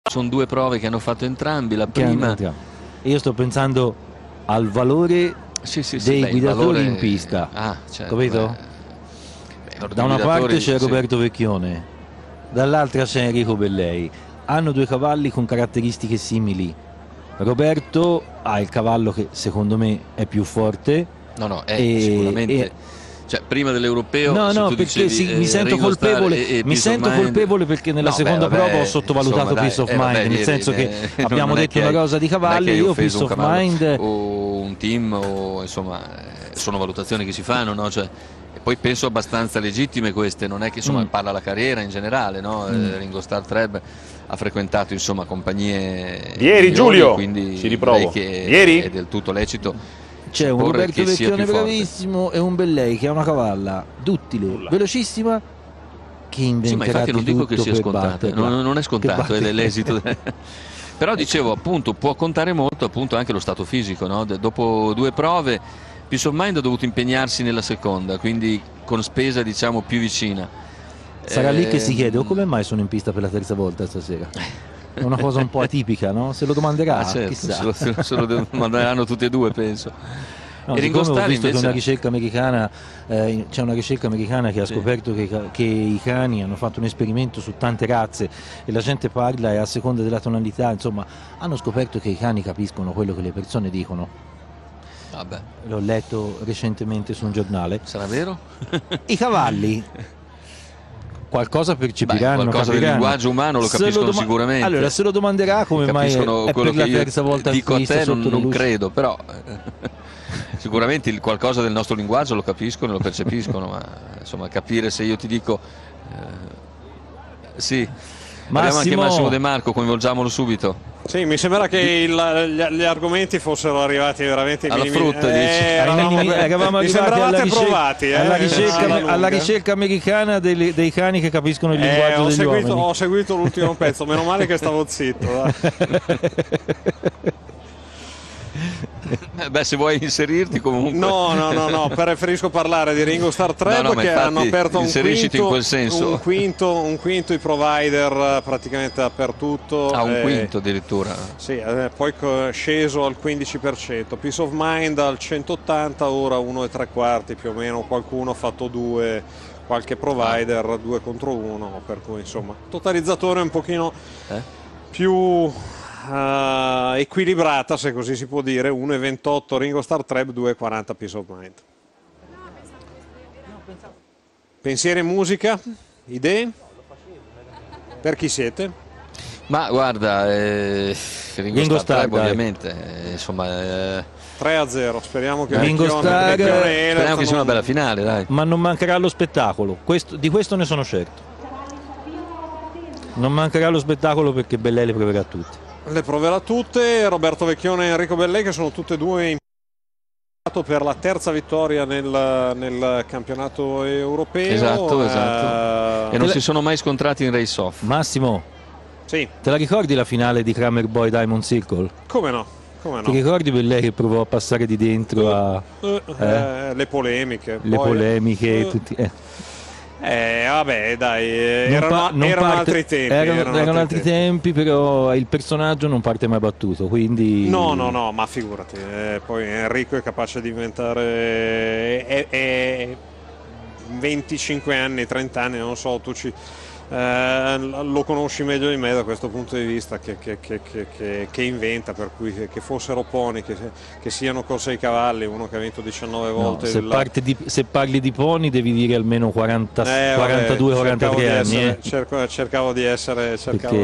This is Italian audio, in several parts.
Sono due prove che hanno fatto entrambi. La prima, io sto pensando al valore dei guidatori in pista, certo, capito? Da una parte c'è Roberto Vecchione, dall'altra c'è Enrico Bellei. Hanno due cavalli con caratteristiche simili. Roberto ha il cavallo che secondo me è più forte. Sicuramente. Cioè, prima dell'europeo perché mi sento colpevole perché nella seconda prova ho sottovalutato Peace of Mind, nel senso che abbiamo detto una cosa di cavalli, io Peace of Mind o un team, o insomma sono valutazioni che si fanno, no? Cioè, e poi penso abbastanza legittime queste, non è che insomma parla la carriera in generale, no? Ringo Starr Treb ha frequentato insomma compagnie ieri, Giulio, quindi ci riprovo, che ieri è del tutto lecito. C'è un Roberto Vecchione bravissimo e un Bellei che è una cavalla duttile, velocissima, che inventerà ma infatti non dico che sia scontato, non è scontato, è l'esito. Però dicevo, appunto, può contare molto appunto anche lo stato fisico, no? Dopo due prove Peace of Mind ha dovuto impegnarsi nella seconda, quindi con spesa diciamo più vicina. Sarà lì che si chiede: come mai sono in pista per la terza volta stasera? È una cosa un po' atipica, no? Se lo domanderà, certo, chissà. se lo domanderanno tutte e due, penso. No, e Ringo Starr, ho visto che una ricerca americana, c'è una ricerca americana che ha scoperto che i cani hanno fatto un esperimento su tante razze e la gente parla e a seconda della tonalità, insomma, hanno scoperto che i cani capiscono quello che le persone dicono. Vabbè. L'ho letto recentemente su un giornale. Sarà vero? I cavalli qualcosa percepiranno, qualcosa del linguaggio umano lo capiscono sicuramente. Allora, se lo domanderà come mai è per la terza volta dico a te, non luce. credo, però sicuramente qualcosa del nostro linguaggio lo capiscono e lo percepiscono, ma insomma capire se io ti dico sì. Abbiamo anche Massimo De Marco, coinvolgiamolo subito. Sì, mi sembra che gli argomenti fossero arrivati veramente alla frutta, eravamo arrivati alla ricerca americana dei cani che capiscono il linguaggio degli uomini. Ho seguito l'ultimo pezzo, meno male che stavo zitto. Beh, se vuoi inserirti comunque. No, preferisco parlare di Ringo Starr Treb che hanno aperto un quinto i provider praticamente dappertutto. Un quinto addirittura. Sì, poi sceso al 15%. Peace of Mind al 180, ora 1,75 più o meno, qualcuno ha fatto due, qualche provider 2 contro 1, per cui insomma totalizzatore un pochino più equilibrata, se così si può dire. 1,28 Ringo Starr Treb, 2,40 Peace of Mind. Pensieri in musica? Idee? Per chi siete? Ma guarda, Ringo Starr Treb ovviamente, insomma 3-0, speriamo che speriamo che sia una bella finale, dai. Ma non mancherà lo spettacolo, di questo ne sono certo. Non mancherà lo spettacolo perché Bellei le proverà tutte. Le proverà tutte. Roberto Vecchione e Enrico Bellei, che sono tutte e due per la terza vittoria nel campionato europeo. Esatto. E non si sono mai scontrati in race off. Massimo, sì. Te la ricordi la finale di Kramer Boy Diamond Circle? Come no? Ti ricordi Bellei che provò a passare di dentro le polemiche? Tutti. Vabbè, dai, erano altri tempi. Erano altri tempi, però il personaggio non parte mai battuto, quindi... No, ma figurati, poi Enrico è capace di inventare 25 anni, 30 anni, non so, tu lo conosci meglio di me da questo punto di vista, che inventa, per cui che fossero pony, che siano corse ai cavalli, uno che ha vinto 19 volte. Se parli di pony devi dire almeno 42-43 anni. Cercavo di essere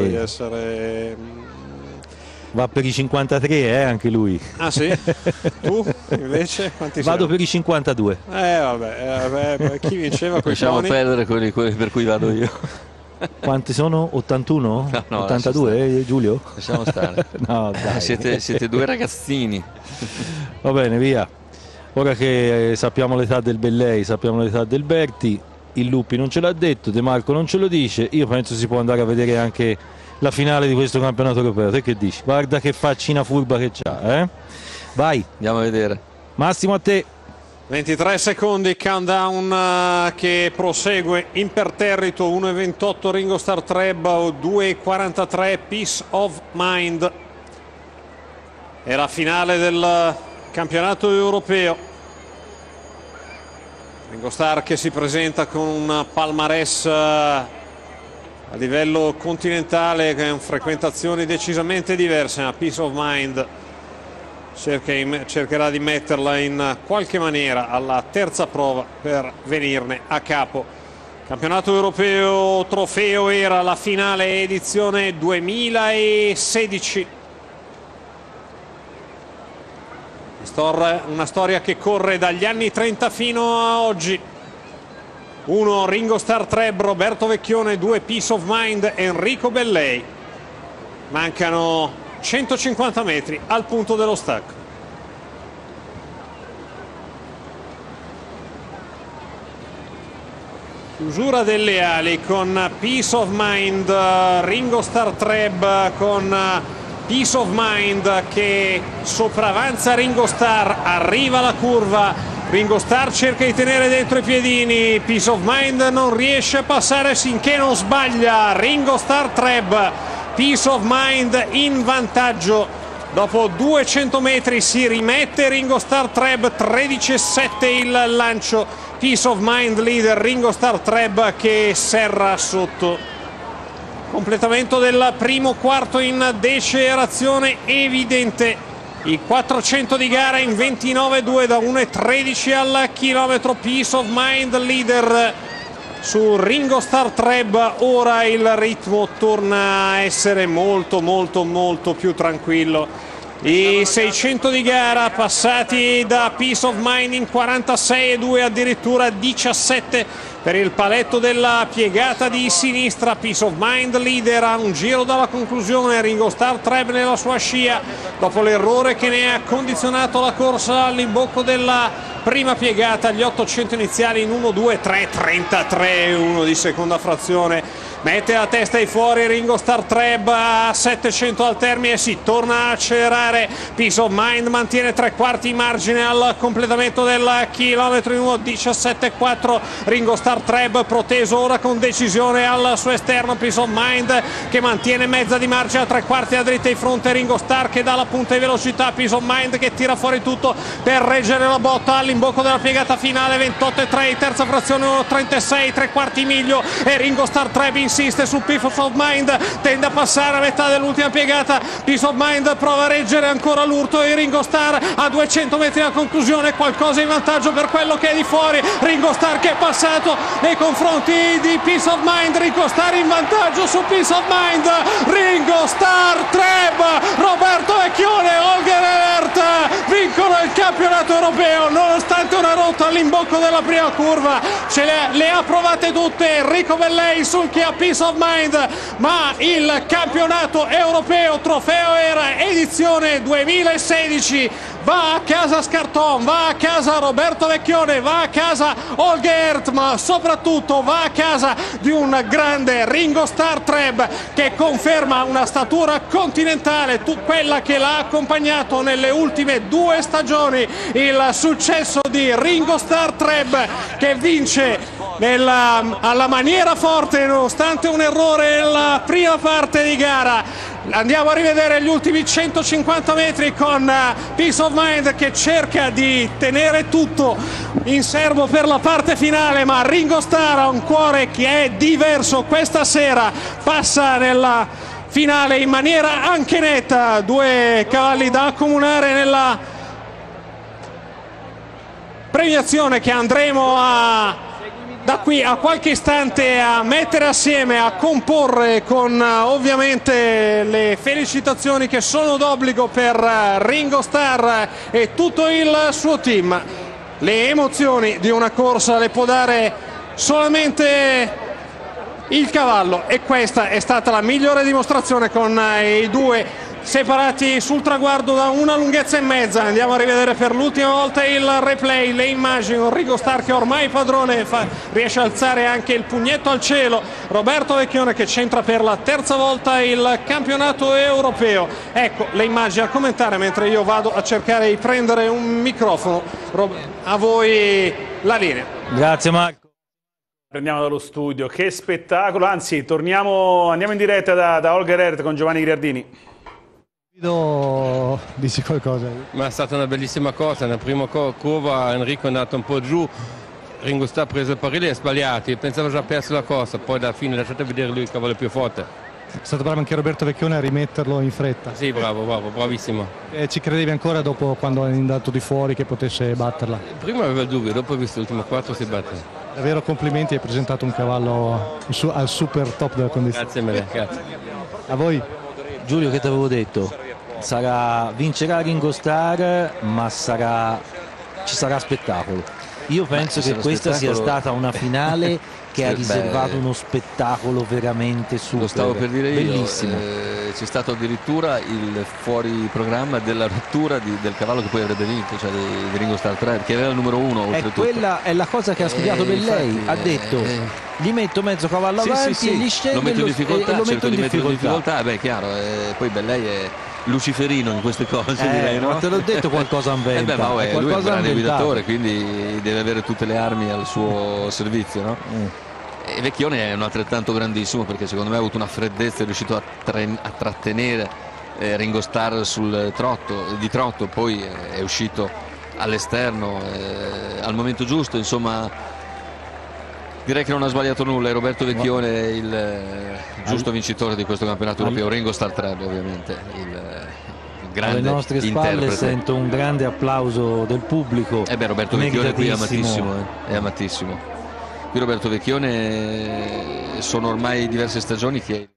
va per i 53 anche lui. Ah sì? Tu invece quanti vado siamo? Per i 52. Vabbè, chi vinceva con lasciamo perdere quelli per cui vado io. Quanti sono? 81? No, 82 Giulio? Lasciamo stare. No, dai. Siete due ragazzini. Va bene, via. Ora che sappiamo l'età del Bellei, sappiamo l'età del Berti, il Lupi non ce l'ha detto, De Marco non ce lo dice, io penso si può andare a vedere anche la finale di questo campionato europeo. Te che dici? Guarda che faccina furba che c'ha, Vai, andiamo a vedere. Massimo, a te. 23 secondi, countdown che prosegue imperterrito. 1:28 Ringo Starr Treb, 2:43 Peace of Mind. È la finale del campionato europeo. Ringo Starr che si presenta con un palmarès a livello continentale con frequentazioni decisamente diverse, ma Peace of Mind cercherà di metterla in qualche maniera alla terza prova per venirne a capo. Campionato europeo trofeo era la finale edizione 2016. Una storia che corre dagli anni 30 fino a oggi. 1 Ringo Starr Treb, Roberto Vecchione, 2 Peace of Mind, Enrico Bellei. Mancano 150 metri al punto dello stacco. Chiusura delle ali con Peace of Mind, Ringo Starr Treb con Peace of Mind che sopravanza Ringo Starr, arriva la curva, Ringo Starr cerca di tenere dentro i piedini, Peace of Mind non riesce a passare finché non sbaglia, Ringo Starr Treb, Peace of Mind in vantaggio. Dopo 200 metri si rimette Ringo Starr Treb, 13,7 il lancio, Peace of Mind leader, Ringo Starr Treb che serra sotto. Completamento del primo quarto in decelerazione evidente. I 400 di gara in 29,2 da 1,13 al chilometro. Peace of Mind leader su Ringo Starr Treb. Ora il ritmo torna a essere molto più tranquillo. I 600 di gara passati da Peace of Mind in 46,2, addirittura 17 per il paletto della piegata di sinistra. Peace of Mind leader a un giro dalla conclusione, Ringo Starr Treb nella sua scia dopo l'errore che ne ha condizionato la corsa all'imbocco della prima piegata. Gli 800 iniziali in 1:2:3:33, 1 di seconda frazione. Mette la testa ai fuori Ringo Starr Treb a 700 al termine, si torna a accelerare. Peace of Mind mantiene 3/4 margine al completamento del chilometro in 1:17:4. Ringo Starr Treb proteso ora con decisione al suo esterno. Peace of Mind che mantiene mezza di margine a 3/4 a dritta di fronte. Ringo Starr che dà la punta di velocità. Peace of Mind che tira fuori tutto per reggere la botta all'imbocco della piegata finale. 28,3 terza frazione, 1:36 3/4 miglio e Ringo Starr Treb insiste su Peace of Mind, tende a passare a metà dell'ultima piegata. Peace of Mind prova a reggere ancora l'urto e Ringo Starr a 200 metri alla conclusione, qualcosa in vantaggio per quello che è di fuori. Ringo Starr che è passato nei confronti di Peace of Mind, Ringo Starr in vantaggio su Peace of Mind. Ringo Starr Treb, Roberto Vecchione, Holger Evert vincono il campionato europeo nonostante una rotta all'imbocco della prima curva. Le ha provate tutte Enrico Bellei sul Chia Peace of Mind, ma il campionato europeo trofeo era edizione 2016 va a casa Scarton, va a casa Roberto Vecchione, va a casa Holger, ma soprattutto va a casa di un grande Ringo Starr Treb che conferma una statura continentale, quella che l'ha accompagnato nelle ultime 2 stagioni. Il successo di Ringo Starr Treb che vince alla maniera forte nonostante un errore nella prima parte di gara. Andiamo a rivedere gli ultimi 150 metri con Peace of Mind che cerca di tenere tutto in serbo per la parte finale, ma Ringo Starr ha un cuore che è diverso questa sera, passa nella finale in maniera anche netta. 2 cavalli da accomunare nella premiazione che andremo da qui a qualche istante a mettere assieme, a comporre con ovviamente le felicitazioni che sono d'obbligo per Ringo Starr e tutto il suo team. Le emozioni di una corsa le può dare solamente il cavallo e questa è stata la migliore dimostrazione con i 2 separati sul traguardo da una lunghezza e mezza. Andiamo a rivedere per l'ultima volta il replay, le immagini. Enrico Star che ormai padrone riesce a alzare anche il pugnetto al cielo. Roberto Vecchione che centra per la terza volta il campionato europeo. Ecco le immagini a commentare mentre io vado a cercare di prendere un microfono. A voi la linea. Grazie Marco. Prendiamo dallo studio, che spettacolo, anzi andiamo in diretta da Holger Ehlert con Giovanni Griardini. Dici qualcosa? Ma è stata una bellissima cosa, nella prima curva Enrico è andato un po' giù, Ringo Starr ha preso il parile e ha sbagliato, io pensavo già perso la corsa, poi alla fine lasciate vedere lui il cavallo più forte. È stato bravo anche Roberto Vecchione a rimetterlo in fretta. Sì, bravo, bravissimo. E ci credevi ancora dopo quando è andato di fuori che potesse batterla? Prima aveva il dubbio, dopo ho visto l'ultimo 4 si batte. Davvero complimenti, hai presentato un cavallo al super top della condizione. Grazie mille, grazie. A voi. Giulio, che ti avevo detto? Vincerà Ringo Starr, ma ci sarà spettacolo. Io penso che questa sia stata una finale che ha riservato uno spettacolo veramente super. Lo stavo per dire io, bellissimo. C'è stato addirittura il fuori programma della rottura del cavallo che poi avrebbe vinto, cioè di Ringo Starr 3, che era il numero 1 oltretutto. Quella è la cosa che ha studiato Bellei, ha detto gli metto mezzo cavallo avanti, gli scendo lo metto in difficoltà, lo metto in difficoltà. Beh, chiaro, poi Bellei è luciferino in queste cose, direi, no? Ma te l'ho detto, qualcosa inventa. Lui è un grande guidatore, quindi deve avere tutte le armi al suo servizio, no? E Vecchione è un altrettanto grandissimo, perché secondo me ha avuto una freddezza, è riuscito a trattenere Ringo Starr sul trotto, poi è uscito all'esterno al momento giusto, insomma direi che non ha sbagliato nulla. E Roberto Vecchione è il giusto vincitore di questo campionato europeo. Ringo Starr 3 ovviamente il grande alle nostre spalle interprete. Sento un grande applauso del pubblico. Roberto Vecchione qui è amatissimo, Qui Roberto Vecchione sono ormai diverse stagioni che...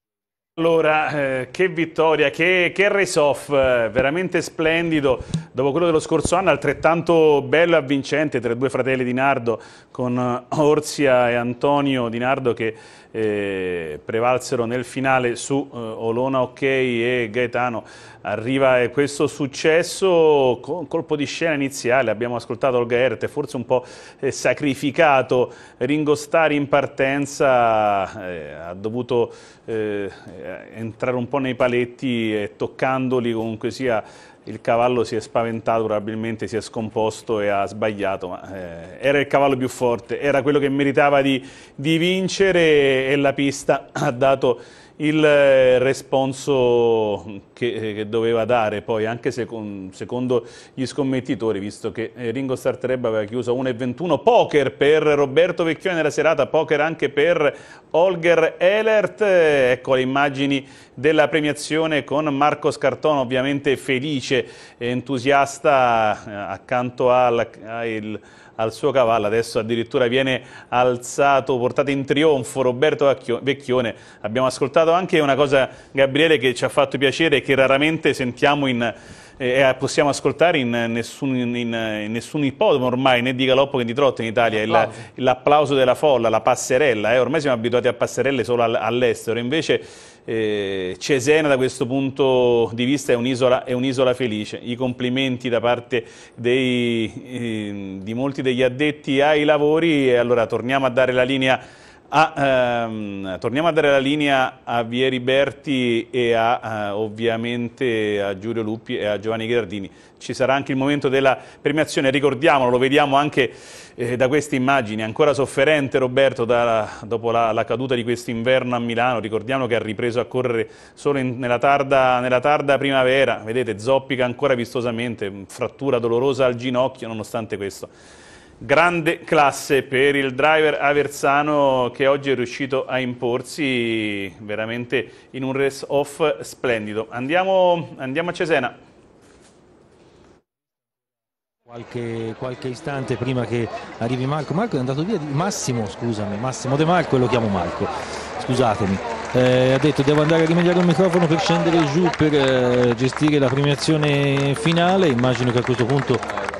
Allora, che vittoria, che race-off, veramente splendido, dopo quello dello scorso anno altrettanto bello e avvincente tra i due fratelli Di Nardo, con Orzia e Antonio Di Nardo che prevalsero nel finale su Olona Ok e Gaetano. Arriva questo successo con colpo di scena iniziale, abbiamo ascoltato Holger Ehlert, forse un po' sacrificato. Ringo Starr in partenza ha dovuto entrare un po' nei paletti e toccandoli comunque sia il cavallo si è spaventato, probabilmente si è scomposto e ha sbagliato, ma era il cavallo più forte, era quello che meritava di vincere e la pista ha dato il responso che doveva dare, poi anche secondo gli scommettitori, visto che Ringo Starr 3 aveva chiuso a 1,21. Poker per Roberto Vecchione nella serata, poker anche per Holger Ehlert. Ecco le immagini della premiazione con Marco Scartone, ovviamente felice e entusiasta accanto al suo cavallo. Adesso addirittura viene alzato, portato in trionfo Roberto Vecchione. Abbiamo ascoltato anche una cosa, Gabriele, che ci ha fatto piacere e che raramente sentiamo possiamo ascoltare in nessun ippodromo ormai, né di galoppo che di trotto in Italia, l'applauso della folla, la passerella. Ormai siamo abituati a passerelle solo all'estero, invece Cesena da questo punto di vista è un'isola felice. I complimenti da parte di molti degli addetti ai lavori. E allora torniamo a dare la linea a Vieri Berti e ovviamente a Giulio Luppi e a Giovanni Griardini. Ci sarà anche il momento della premiazione, ricordiamolo, lo vediamo anche da queste immagini, ancora sofferente Roberto dopo la caduta di quest'inverno a Milano. Ricordiamo che ha ripreso a correre solo nella tarda primavera, vedete, zoppica ancora vistosamente, frattura dolorosa al ginocchio. Nonostante questo, grande classe per il driver aversano, che oggi è riuscito a imporsi veramente in un race-off splendido. Andiamo a Cesena. Qualche istante prima che arrivi Marco. Marco è andato via Massimo De Marco, e lo chiamo Marco, scusatemi. ha detto devo andare a rimediare il microfono per scendere giù per gestire la premiazione finale. Immagino che a questo punto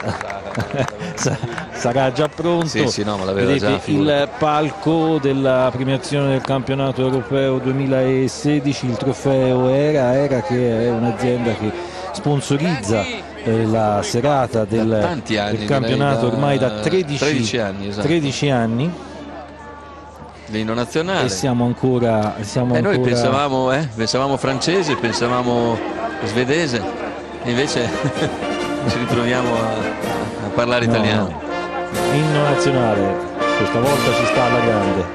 sarà già pronto. Sì, no, ma l'aveva vedete già, il palco della premiazione del campionato europeo 2016, il trofeo ERA che è un'azienda che sponsorizza la serata del campionato ormai da 13 anni, esatto. 13 anni. L'inno nazionale. E siamo ancora noi pensavamo francese, pensavamo svedese, invece ci ritroviamo a parlare italiano. Inno nazionale, questa volta ci sta alla grande.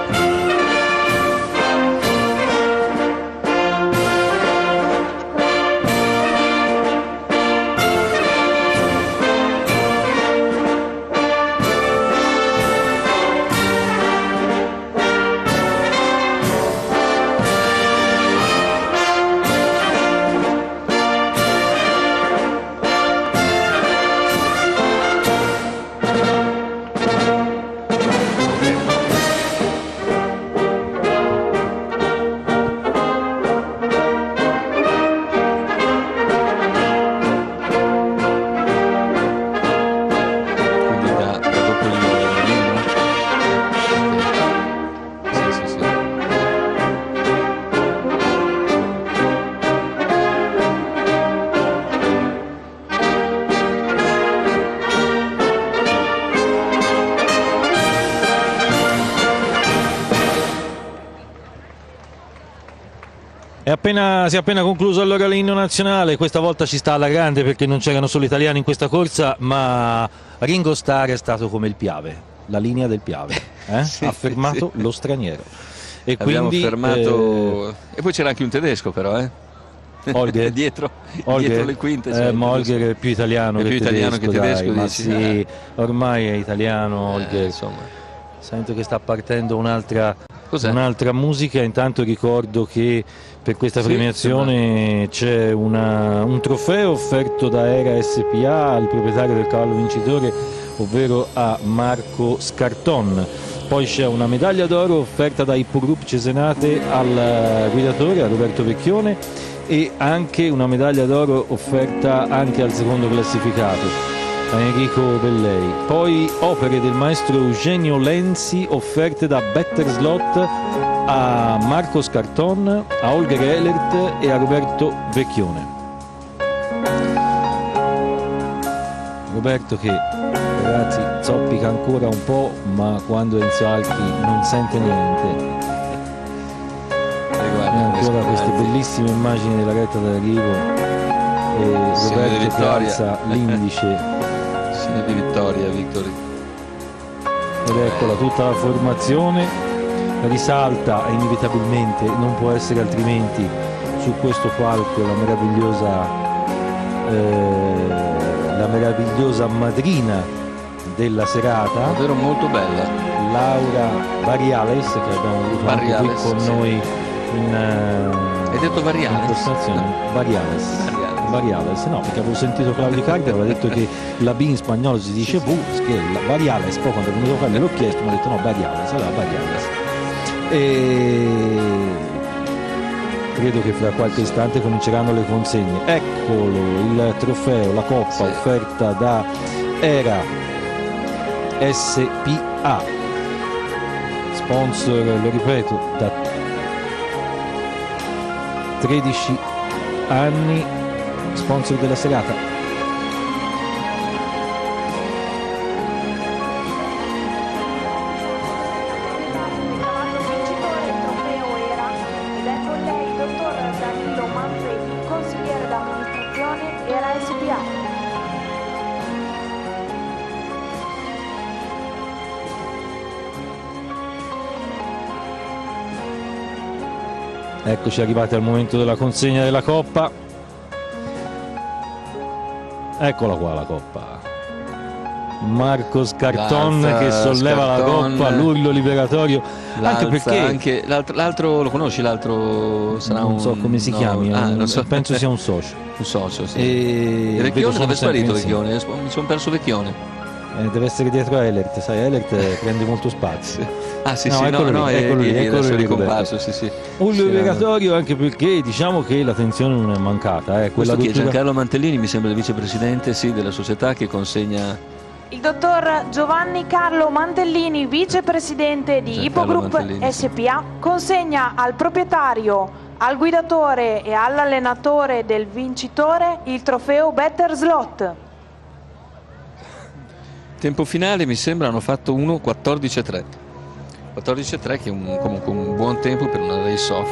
Si è appena concluso allora l'inno nazionale. Questa volta ci sta alla grande perché non c'erano solo italiani in questa corsa, ma Ringo Starr è stato come il Piave, la linea del Piave, sì, ha fermato lo straniero. E abbiamo quindi fermato e poi c'era anche un tedesco però Holger, dietro le quinte, ma Holger è più italiano che tedesco, ma dici, sì, ormai è italiano Holger. Insomma. Sento che sta partendo un'altra musica. Intanto ricordo che per questa premiazione c'è un trofeo offerto da ERA SPA al proprietario del cavallo vincitore, ovvero a Marco Scarton. Poi c'è una medaglia d'oro offerta da Ippogroup Cesenate al guidatore, a Roberto Vecchione, e anche una medaglia d'oro offerta anche al secondo classificato, a Enrico Bellei. Poi opere del maestro Eugenio Lenzi offerte da Better Slot a Marco Scarton, a Holger Ehlert e a Roberto Vecchione. Roberto che, ragazzi, zoppica ancora un po', ma quando è in salchi non sente niente. E ancora queste bellissime immagini della retta d'arrivo e Roberto che alza l'indice di vittoria, Victory. Ed eccola tutta la formazione risalta inevitabilmente, non può essere altrimenti, su questo palco la meravigliosa madrina della serata, davvero molto bella, Laura Variales, che abbiamo avuto anche qui con noi hai detto Variales? Variales, no, perché avevo sentito Claudio Carter, aveva detto che la B in spagnolo si dice V, che Variales, poi quando è venuto a fare l'ho chiesto, mi ha detto no, Variales, allora Variales. E credo che fra qualche istante cominceranno le consegne. Eccolo il trofeo, la coppa offerta da ERA SPA, sponsor, lo ripeto, da 13 anni, sponsor della serata. Eccoci arrivati al momento della consegna della coppa. Eccola qua la coppa. Marco Scarton che solleva la coppa, l'urlo liberatorio. Anche perché l'altro lo conosci, l'altro sarà non so come si chiami, non so. Penso sia un socio. Un socio, sì. E Vecchione dove è sparito Vecchione? Mi sono perso Vecchione. Deve essere dietro a Elert, sai, Elert prende molto spazio. Ah sì, no, sì, eccolo lì, adesso è ricomparso, sì. Un liberatorio anche perché diciamo che la tensione non è mancata. Questo chi è? Giancarlo Mantellini, mi sembra il vicepresidente della società, che consegna... Il dottor Giovanni Carlo Mantellini, vicepresidente di Ippogroup SPA, consegna al proprietario, al guidatore e all'allenatore del vincitore il trofeo Better Slot. Tempo finale mi sembra hanno fatto 1:14.3. 14.3 che è comunque un buon tempo per una race-off.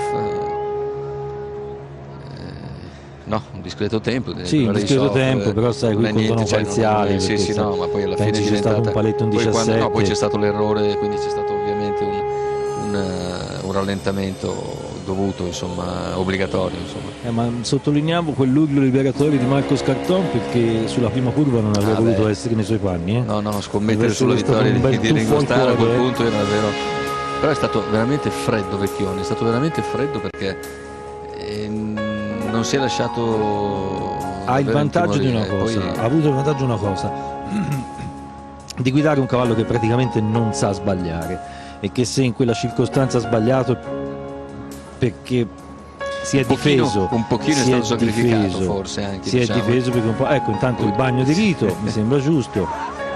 No, un discreto tempo. Sì, un discreto tempo, però sai, qui contano parziali. Sì, no, ma poi alla fine c'è stato un paletto in 17. Poi c'è stato l'errore, quindi c'è stato ovviamente un rallentamento dovuto, insomma, obbligatorio, insomma. Ma sottolineiamo quell'urlo liberatorio di Marco Scarton, perché sulla prima curva non avrebbe voluto essere nei suoi panni. No, scommettere sulla vittoria di Ringostaro a quel punto era davvero... Però è stato veramente freddo Vecchioni, è stato veramente freddo perché non si è lasciato... Ha il vantaggio di una cosa, ha avuto il vantaggio di una cosa, di guidare un cavallo che praticamente non sa sbagliare, e che se in quella circostanza ha sbagliato perché si è difeso, un pochino è stato sacrificato, forse anche, si è difeso perché un po', ecco, intanto il bagno di rito mi sembra giusto.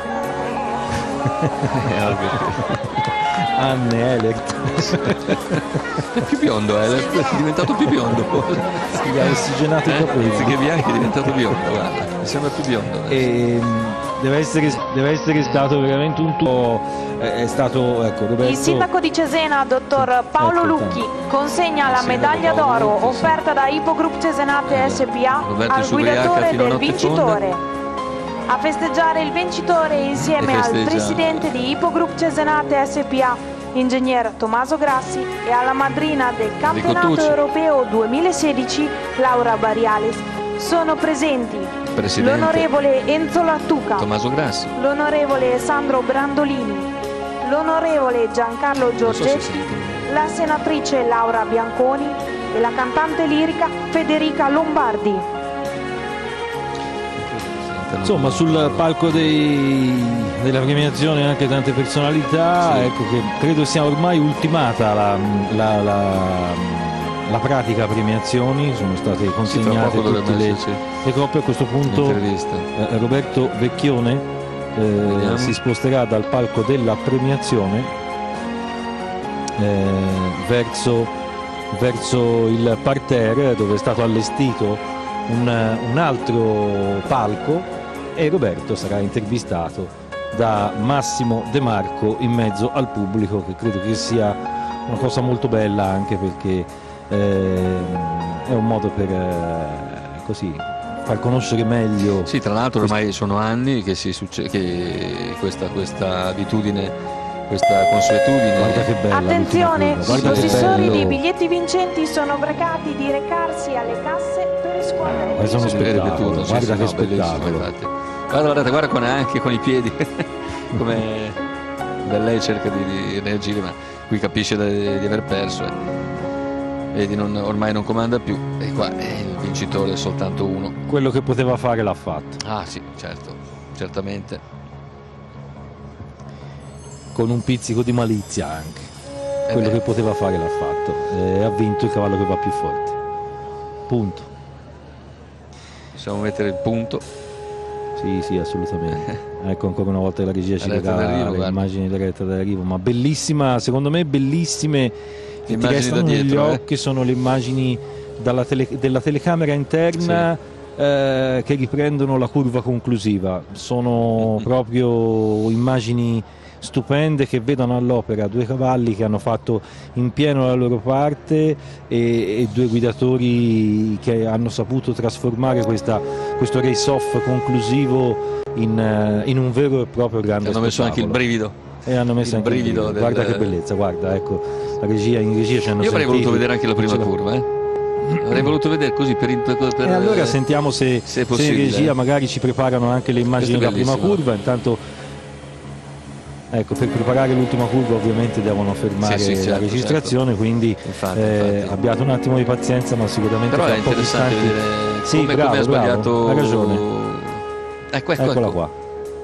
Anne Elert è più biondo, Elert è diventato più biondo, si ha ossigenato i capelli, anziché bianco è diventato biondo, guarda, mi sembra più biondo. Deve essere stato veramente un tuo. È stato, ecco, Roberto. Il sindaco di Cesena, dottor Paolo Lucchi, consegna la medaglia d'oro offerta da Ippogroup Cesenate SPA al guidatore del vincitore. A festeggiare il vincitore insieme al presidente di Ippogroup Cesenate SPA, ingegner Tommaso Grassi, e alla madrina del campionato europeo 2016, Laura Bariales. Sono presenti l'onorevole Enzo Lattuca, Tommaso Grassi, l'onorevole Sandro Brandolini, l'onorevole Giancarlo Giorgetti, la senatrice Laura Bianconi e la cantante lirica Federica Lombardi. Insomma, sul palco della premiazione anche tante personalità, sì. Ecco che credo sia ormai ultimata la pratica premiazioni, sono state consegnate tutte le coppe. A questo punto Roberto Vecchione si sposterà dal palco della premiazione verso il parterre, dove è stato allestito un altro palco, e Roberto sarà intervistato da Massimo De Marco in mezzo al pubblico, che credo che sia una cosa molto bella, anche perché è un modo per così far conoscere meglio. Sì, tra l'altro ormai sono anni che che questa abitudine, questa consuetudine. Guarda che bella. Attenzione, i possessori di biglietti vincenti sono pregati di recarsi alle casse per riscuotere. Ma sono spettacolo, guarda che spettacolo. Guarda anche con i piedi come lei cerca di reagire, ma qui capisce di aver perso, vedi, ormai non comanda più, e qua il vincitore è soltanto uno. Quello che poteva fare l'ha fatto. Ah sì, certo, certamente, con un pizzico di malizia anche. Quello che poteva fare l'ha fatto, e ha vinto il cavallo che va più forte. Punto. Possiamo mettere il punto. Sì, assolutamente. Ecco, ancora una volta la regia ci regala le immagini della retta dall'arrivo, ma bellissima, secondo me bellissime, che ti restano negli occhi, sono le immagini della telecamera interna, che riprendono la curva conclusiva. Sono proprio immagini stupende, che vedono all'opera due cavalli che hanno fatto in pieno la loro parte, e due guidatori che hanno saputo trasformare questo race-off conclusivo in un vero e proprio grande spettacolo. Hanno messo anche il brivido. E hanno messo anche il brivido. Guarda che bellezza, guarda, ecco, in regia ci hanno. Io avrei voluto vedere anche la prima curva, avrei voluto vedere così per e allora sentiamo se in regia magari ci preparano anche le immagini della prima curva. Intanto, ecco, per preparare l'ultima curva ovviamente devono fermare la registrazione, quindi infatti. Abbiate un attimo di pazienza, ma sicuramente però è interessante vedere come ha sbagliato. Ha ragione. Eccola qua.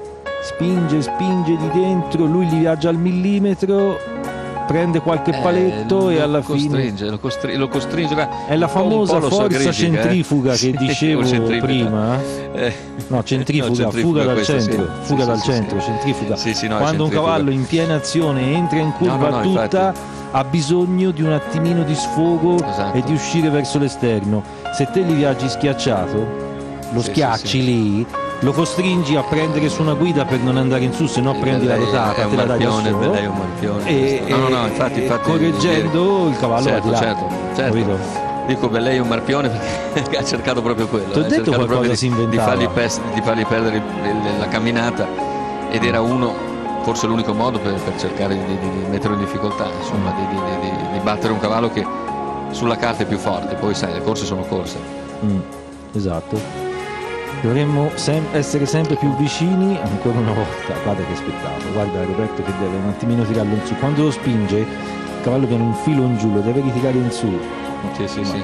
spinge di dentro, lui gli viaggia al millimetro, prende qualche paletto e alla fine lo costringe. È la famosa forza centrifuga che dicevo prima. No, centrifuga, fuga dal centro, sì. fuga sì, dal sì, centro, sì. centrifuga. Sì, no, quando un cavallo in piena azione entra in curva tutta, ha bisogno di un attimino di sfogo e di uscire verso l'esterno. Se te gli viaggi schiacciato, lo schiacci lì, lo costringi a prendere su una guida per non andare in su, se no prendi la rotata, te la dai da solo, e infatti, correggendo il cavallo va di là. Certo. Dico Bellei è un marpione perché ha cercato proprio quello. Ti ho detto qualcosa si inventava. Di fargli perdere la camminata, ed era forse l'unico modo per cercare di metterlo in difficoltà, insomma, di battere un cavallo che sulla carta è più forte. Poi sai, le corse sono corse. Esatto. Dovremmo essere sempre più vicini, ancora una volta. Guarda che spettacolo, guarda Roberto che deve un attimino tirarlo in su. Quando lo spinge, il cavallo viene un filo in giù, lo deve ritirare in su. Sì.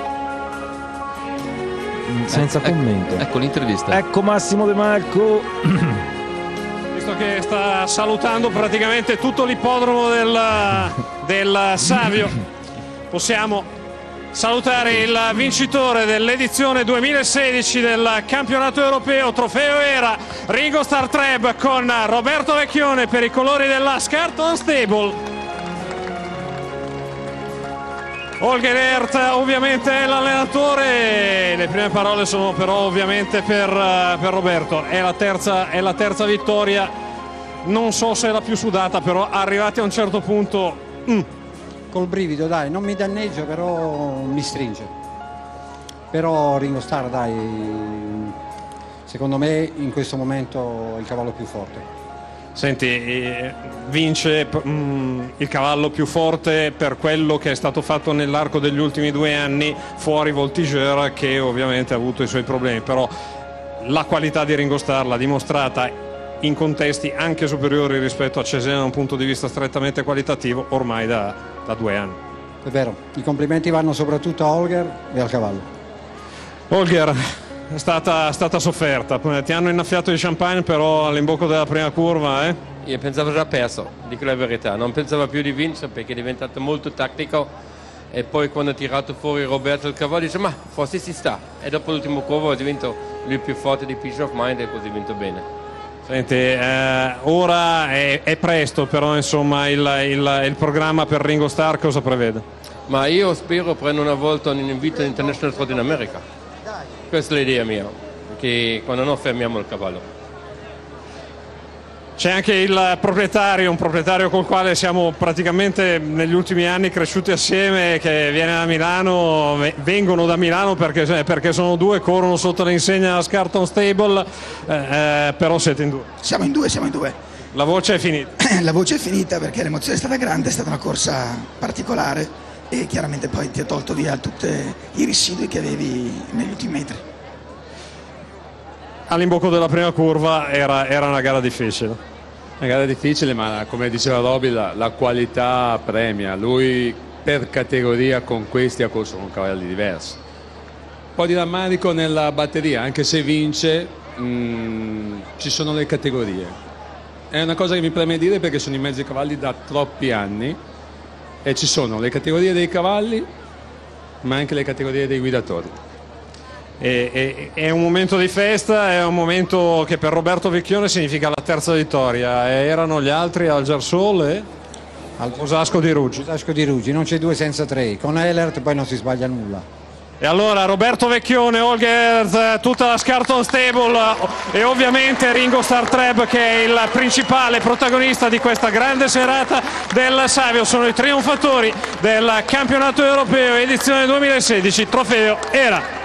Senza commento. Ecco l'intervista. Ecco Massimo De Marco. Visto che sta salutando praticamente tutto l'ippodromo del Savio, possiamo salutare il vincitore dell'edizione 2016 del campionato europeo Trofeo Era, Ringo Star Treb, con Roberto Vecchione per i colori della Scarton Stable. Holger Ehlert ovviamente è l'allenatore, le prime parole sono però ovviamente per Roberto. È la terza vittoria, non so se è la più sudata, però arrivati a un certo punto col brivido, dai, non mi danneggia, però mi stringe. Però Ringo Star, dai, secondo me in questo momento è il cavallo più forte. Senti, vince il cavallo più forte per quello che è stato fatto nell'arco degli ultimi 2 anni, fuori Voltigeur, che ovviamente ha avuto i suoi problemi, però la qualità di Ringo Star l'ha dimostrata in contesti anche superiori rispetto a Cesena da un punto di vista strettamente qualitativo ormai da 2 anni. È vero, i complimenti vanno soprattutto a Holger e al cavallo. Holger, è stata sofferta, ti hanno innaffiato di champagne però all'imbocco della prima curva, Io pensavo già perso, dico la verità, non pensavo più di vincere perché è diventato molto tattico, e poi quando ha tirato fuori Roberto il cavallo dice ma forse si sta, e dopo l'ultimo curva ha vinto lui più forte di Peace of Mind e così ha vinto bene. Senti, ora è presto, però insomma il programma per Ringo Star cosa prevede? Ma io spero prendo una volta un invito all'International Trot in America. Questa è l'idea mia, che quando no fermiamo il cavallo. C'è anche il proprietario, un proprietario col quale siamo praticamente negli ultimi anni cresciuti assieme, che viene da Milano, vengono da Milano perché sono 2, corrono sotto l'insegna della Scarton Stable, però siete in 2. Siamo in due. La voce è finita. La voce è finita perché l'emozione è stata grande, è stata una corsa particolare e chiaramente poi ti ha tolto via tutti i residui che avevi negli ultimi metri. All'imbocco della prima curva era una gara difficile. Una gara difficile, ma come diceva Roby, la qualità premia. Lui per categoria con questi ha corso con cavalli diversi. Un po' di rammarico nella batteria, anche se vince, ci sono le categorie. È una cosa che mi preme dire perché sono in mezzo ai cavalli da troppi anni e ci sono le categorie dei cavalli, ma anche le categorie dei guidatori. È un momento di festa, è un momento che per Roberto Vecchione significa la terza vittoria. Erano gli altri al Gersol e al Osasco di Ruggi. Non c'è 2 senza 3, con Ehlert poi non si sbaglia nulla. E allora Roberto Vecchione, Holger, tutta la Scarton Stable e ovviamente Ringo Star Treb, che è il principale protagonista di questa grande serata del Savio, sono i trionfatori del campionato europeo edizione 2016 Trofeo Era.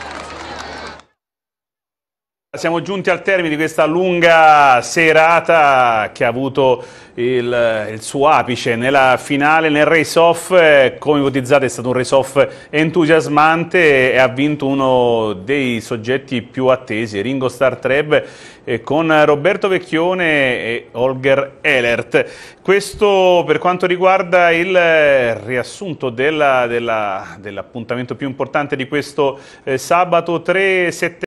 Siamo giunti al termine di questa lunga serata che ha avuto il suo apice nella finale, nel race-off. Come ipotizzate è stato un race-off entusiasmante e ha vinto uno dei soggetti più attesi, Ringo Star Treb, con Roberto Vecchione e Holger Ehlert. Questo per quanto riguarda il riassunto dell'appuntamento più importante di questo sabato 3 settembre.